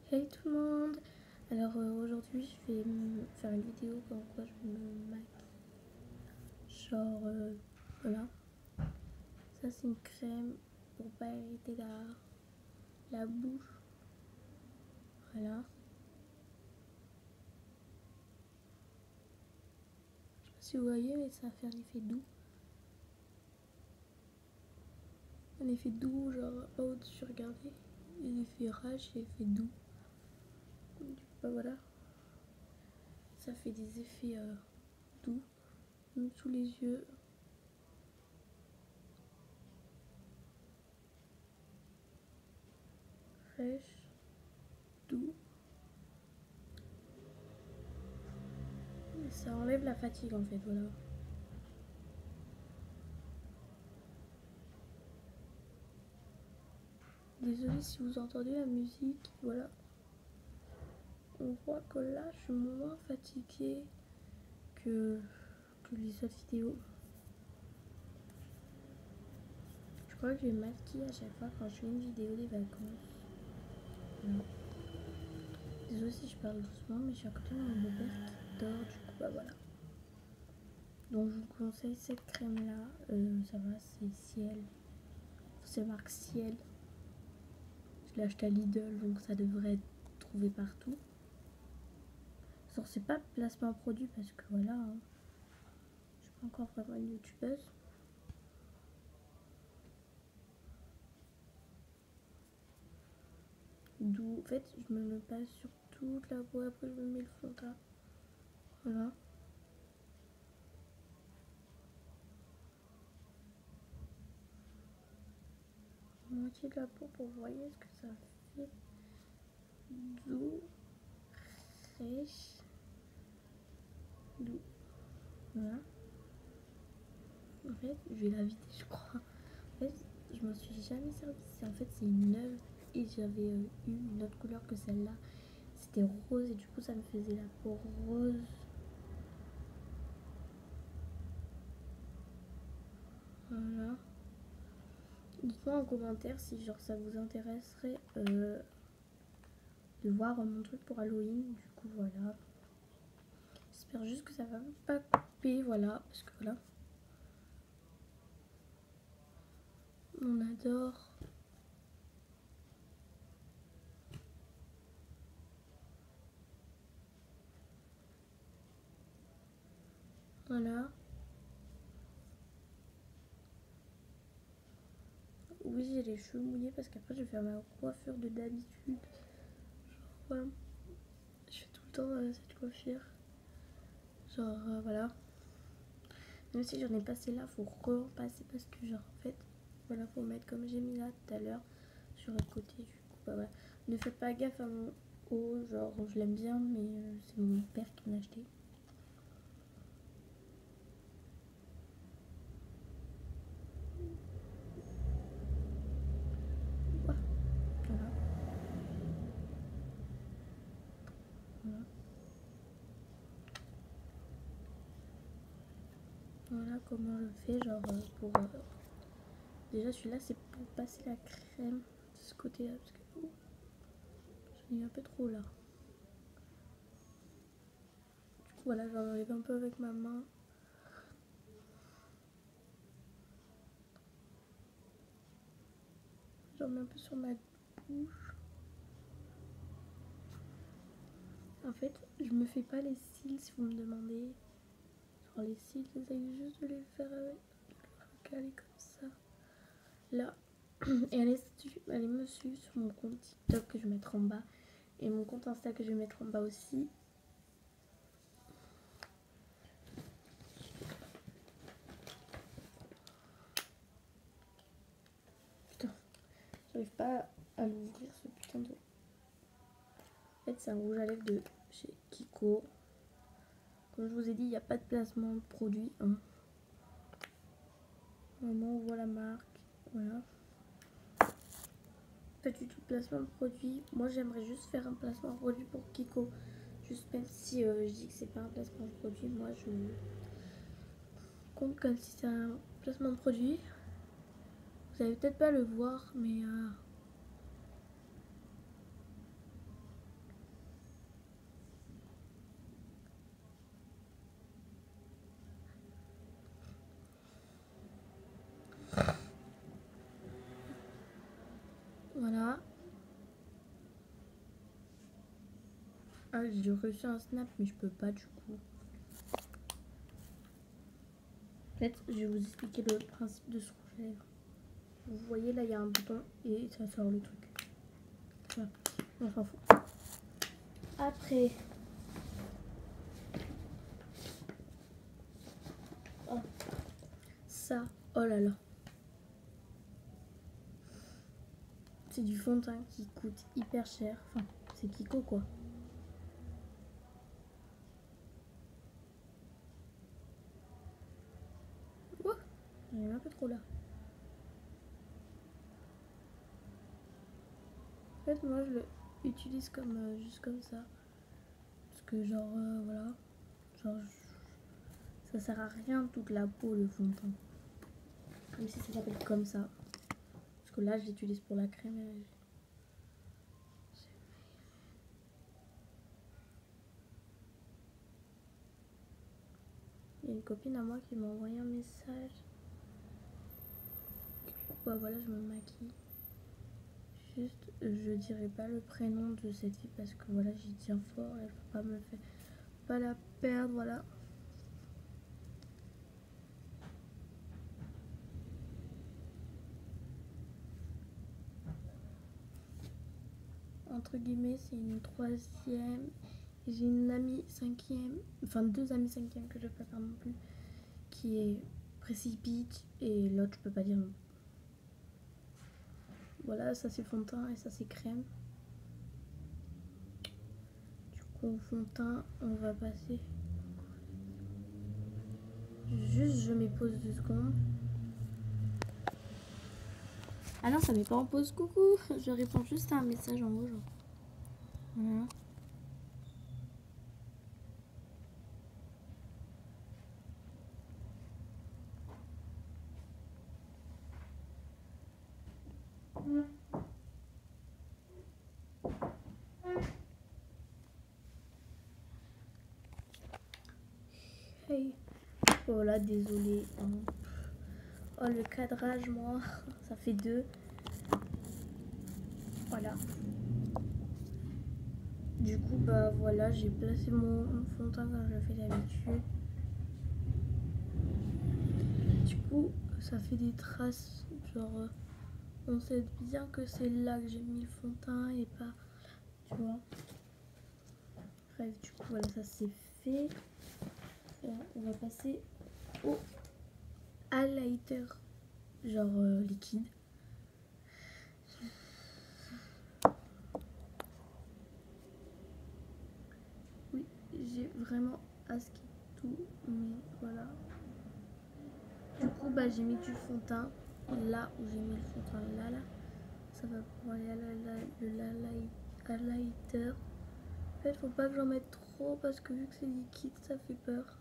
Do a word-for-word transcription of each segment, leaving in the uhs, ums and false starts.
Hey tout le monde. Alors euh, aujourd'hui je vais me faire une vidéo comme quoi je me maquille. Genre euh, voilà. Ça c'est une crème pour pas irriter la, la bouche. Voilà. Je sais pas si vous voyez mais ça fait un effet doux. Un effet doux genre pas au-dessus, regardez. Un effet rage et effet doux. Du coup bah voilà. Ça fait des effets euh, doux. Même sous les yeux. Fraîche. Doux. Et ça enlève la fatigue en fait, voilà. Désolée si vous entendez la musique, voilà. On voit que là, je suis moins fatiguée que, que les autres vidéos. Je crois que je vais masquer à chaque fois quand je fais une vidéo des vacances. Voilà. Désolée si je parle doucement, mais je suis à côté de mon beau-père qui dort, du coup, bah voilà. Donc, je vous conseille cette crème-là. Euh, ça va, c'est Ciel. C'est marque Ciel. Je l'ai acheté à Lidl, donc ça devrait être trouvé partout. Alors, c'est pas placement produit parce que voilà, hein, je suis pas encore vraiment une youtubeuse. D'où, en fait, je me le passe sur toute la peau, après je me mets le fond de teint. Voilà. Moitié de la peau pour voir ce que ça fait. Doux, fraîche, doux. Voilà. En fait, je vais la vider, je crois. En fait, je m'en suis jamais servi. En fait, c'est une neuve et j'avais euh, eu une autre couleur que celle-là. C'était rose et du coup, ça me faisait la peau rose. Voilà. Dites-moi en commentaire si genre ça vous intéresserait euh, de voir mon truc pour Halloween. Du coup, voilà. J'espère juste que ça va pas couper, voilà, parce que voilà. On adore. Voilà. Oui, j'ai les cheveux mouillés parce qu'après je vais faire ma coiffure de d'habitude. Genre, voilà. Je fais tout le temps euh, cette coiffure. Genre, euh, voilà. Même si j'en ai passé là, faut repasser parce que genre, en fait, voilà, faut mettre comme j'ai mis là tout à l'heure sur le côté. Du coup, bah voilà. Ne faites pas gaffe à mon haut, genre, je l'aime bien, mais euh, c'est mon père qui m'a acheté. Voilà. Voilà. Voilà. Voilà comment on le fait, genre euh, pour... Euh, déjà celui-là c'est pour passer la crème de ce côté-là, parce que oh, j'en ai un peu trop là. Du coup voilà, j'en enlève un peu avec ma main. J'en mets un peu sur ma bouche. En fait, je me fais pas les cils si vous me demandez. Genre les cils, j'essaye juste de les faire avec, de caler comme ça. Là. Et allez, allez me suivre sur mon compte TikTok que je vais mettre en bas. Et mon compte Insta que je vais mettre en bas aussi. Putain, j'arrive pas à l'ouvrir ce putain de... En fait, c'est un rouge à lèvres de chez Kiko. Comme je vous ai dit, il n'y a pas de placement de produit. Hein. Vraiment, on voit la marque. Voilà. Pas du tout de placement de produit. Moi, j'aimerais juste faire un placement de produit pour Kiko. Juste même si euh, je dis que c'est pas un placement de produit, moi je compte comme si c'est un placement de produit. Vous allez peut-être pas le voir, mais euh, Ah, j'ai reçu un snap, mais je peux pas du coup. En fait, je vais vous expliquer le principe de ce rouge à lèvres. Vous voyez, là, il y a un bouton et ça sort le truc. Voilà. On s'en fout. Après... Oh. Ça, oh là là. C'est du fond de teint qui coûte hyper cher. Enfin, c'est Kiko quoi. Ouah, il y en a un peu trop là. En fait, moi je l'utilise comme euh, juste comme ça. Parce que genre, euh, voilà. Genre, je... ça sert à rien toute la peau le fond de teint. Même si ça s'appelle comme ça. Parce que là, je l'utilise pour la crème. Et... il y a une copine à moi qui m'a envoyé un message. Bah voilà, je me maquille. Juste, je dirais pas le prénom de cette fille parce que voilà, j'y tiens fort et je peux pas me faire pas la perdre, voilà. Entre guillemets, c'est une troisième. J'ai une amie cinquième, enfin deux amies cinquième que je peux pas faire non plus, qui est précipite et l'autre je peux pas dire non. Voilà, ça c'est fond de teint et ça c'est crème. Du coup, au fond de teint, on va passer. Juste, je mets pause deux secondes. Ah non, ça met pas en pause, coucou. Je réponds juste à un message en haut, genre. Voilà. Hey. Voilà, désolé. Oh, le cadrage, moi, ça fait deux. Voilà. Du coup, bah voilà, j'ai placé mon fond de teint comme je le fais d'habitude. Du coup, ça fait des traces, genre, euh, on sait bien que c'est là que j'ai mis le fond de teint et pas, tu vois. Bref, du coup, voilà, ça c'est fait. Et on va passer au highlighter, genre euh, liquide. Oui, j'ai vraiment asqué tout, mais voilà. Du coup, bah j'ai mis du fond de teint là où j'ai mis le fond de teint, là, là. Ça va pour aller à la highlighter. En fait, faut pas que j'en mette trop parce que vu que c'est liquide, ça fait peur.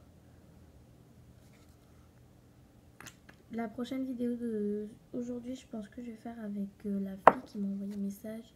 La prochaine vidéo de aujourd'hui, je pense que je vais faire avec euh, la fille qui m'a envoyé un message.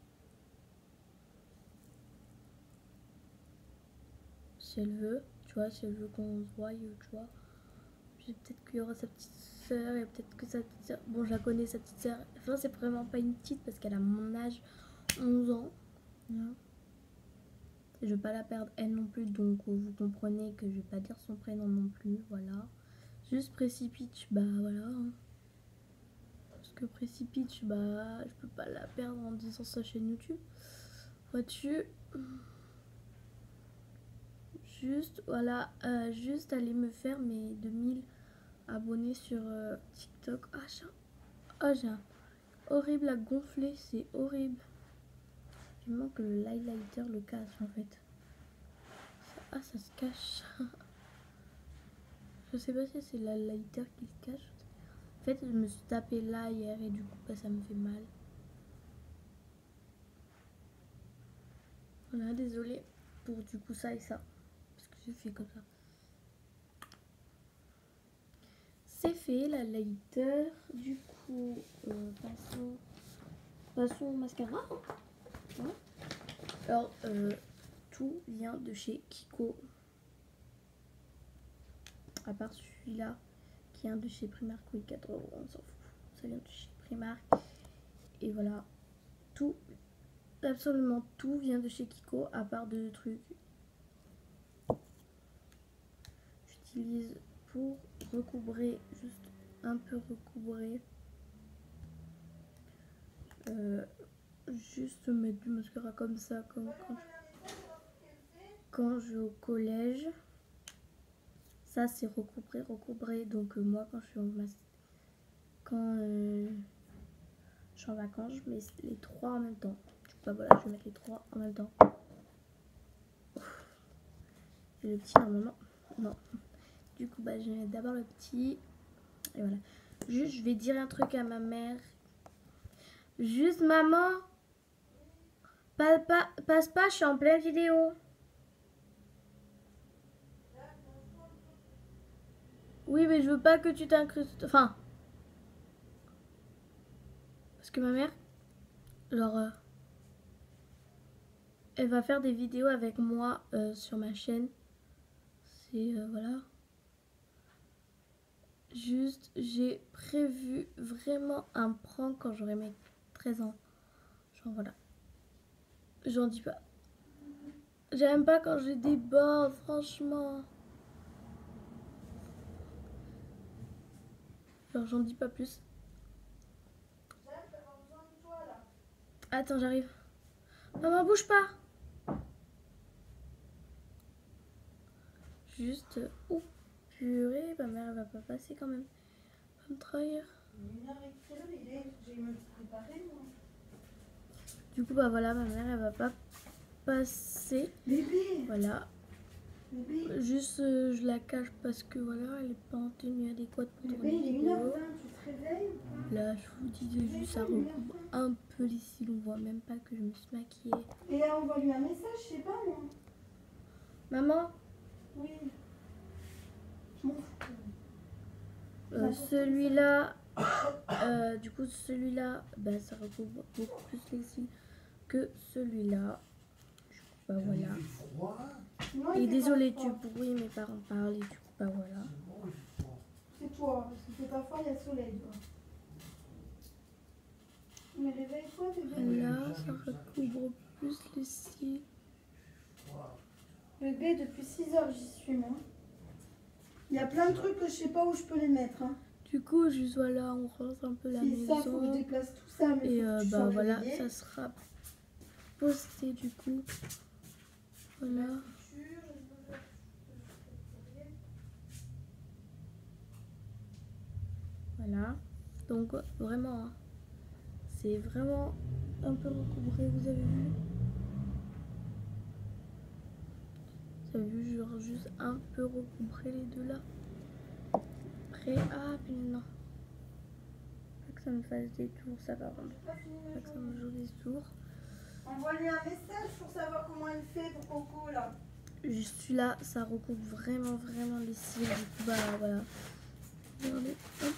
Si elle veut, tu vois, si elle veut qu'on se voie, tu vois. Peut-être qu'il y aura sa petite soeur et peut-être que sa petite soeur... Bon, je la connais, sa petite soeur. Enfin, c'est vraiment pas une petite parce qu'elle a mon âge, onze ans. Voilà. Je veux pas la perdre elle non plus, donc vous comprenez que je vais pas dire son prénom non plus, voilà. Juste Précipitch, bah voilà. Parce que Précipitch, bah je peux pas la perdre en disant sa chaîne YouTube. Vois-tu? Juste, voilà, euh, juste aller me faire mes deux mille abonnés sur euh, TikTok. Ah, j'ai un, oh, j'ai un horrible à gonfler, c'est horrible. Il manque que le highlighter le cache en fait. Ah, ça se cache. Je sais pas si c'est la lighter qui se cache. En fait, je me suis tapé là hier et du coup, bah, ça me fait mal. Voilà, désolée pour du coup ça et ça. Parce que j'ai fait comme ça. C'est fait, la lighter. Du coup, euh, passons, passons au mascara. Hein. Alors, euh, tout vient de chez Kiko. À part celui-là qui vient de chez Primark. Oui, quatre euros, on s'en fout. Ça vient de chez Primark. Et voilà, tout, absolument tout vient de chez Kiko, à part deux trucs. j'utilise pour recouvrer, juste un peu recouvrer. Euh, juste mettre du mascara comme ça, comme quand je, quand je vais au collège. Ça c'est recouvrer, recouvrer. Donc euh, moi quand je suis en mas quand euh, je suis en vacances, je mets les trois en même temps. Du coup bah voilà, je vais mettre les trois en même temps. Et le petit normalement, non. Du coup bah je vais mettre d'abord le petit. Et voilà. Juste je vais dire un truc à ma mère. Juste maman, pas, pas, passe pas, je suis en pleine vidéo. Oui, mais je veux pas que tu t'incrustes. Enfin. Parce que ma mère, genre, euh, elle va faire des vidéos avec moi euh, sur ma chaîne. C'est, euh, voilà. Juste, j'ai prévu vraiment un prank quand j'aurai mes treize ans. Genre, voilà. J'en dis pas. J'aime pas quand j'ai des bords, franchement. Genre, j'en dis pas plus. Attends, j'arrive. Maman, bouge pas. Juste... Oh, purée, ma mère, elle va pas passer quand même. Elle va me trahir. Du coup, bah voilà, ma mère, elle va pas passer. Bébé. Voilà. Bébé. Juste, euh, je la cache parce que voilà, elle est pas en tenue adéquate pour tourner Bébé, il est une une heure vidéo. vingt, tu te réveilles ou pas? Là, je vous disais juste, ça recouvre un peu les cils. On voit même pas que je me suis maquillée. Et là, envoie-lui un message, je sais pas moi. Maman, Oui. Je m'en fous. euh, celui-là, euh, du coup, celui-là, bah, ça recouvre beaucoup plus les cils que celui-là. Du coup, bah voilà. Sinon, Et il fait désolé pas du froid. bruit, mes parents parlent et du coup, bah voilà. C'est toi, parce qu'il fait pas froid, il y a le soleil. Toi. Mais réveille-toi, bébé. Là, ça recouvre plus les cils. Bébé, depuis six heures, j'y suis, moi. Il y a plein de trucs que je sais pas où je peux les mettre. Hein. Du coup, juste voilà, on range un peu la Si ça, faut que je maison. déplace tout ça. Mais Et faut euh, que je bah sois voilà, réveillée. ça sera posté du coup. Voilà. Voilà. Donc vraiment, hein, c'est vraiment un peu recouvré, vous avez vu? Vous avez vu, genre juste un peu recouvré les deux là. Après, ah puis non. Pas que ça me fasse des tours, ça va vraiment. Pas que ça me joue des tours. Envoie-lui un message pour savoir comment il fait pour Coco là. Juste celui-là, ça recouvre vraiment, vraiment les cils. Du coup, bah voilà. Regardez, hop.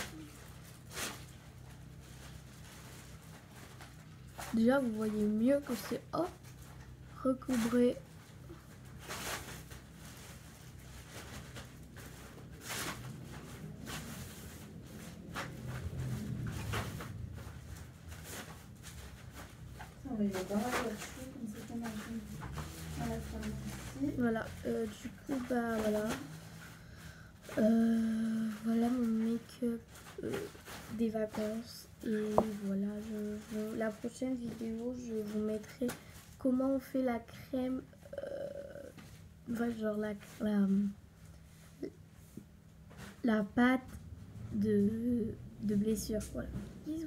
Déjà, vous voyez mieux que c'est hop, recouvré. On va y aller dans la voiture, comme ça qu'on a à la pharmacie. Voilà, euh, du coup, bah voilà. Euh, voilà mon make-up euh, des vacances. Et voilà, je, je- la prochaine vidéo, je vous mettrai comment on fait la crème. Euh, ouais, genre la, la, la pâte de, de blessure. Voilà. Bisous.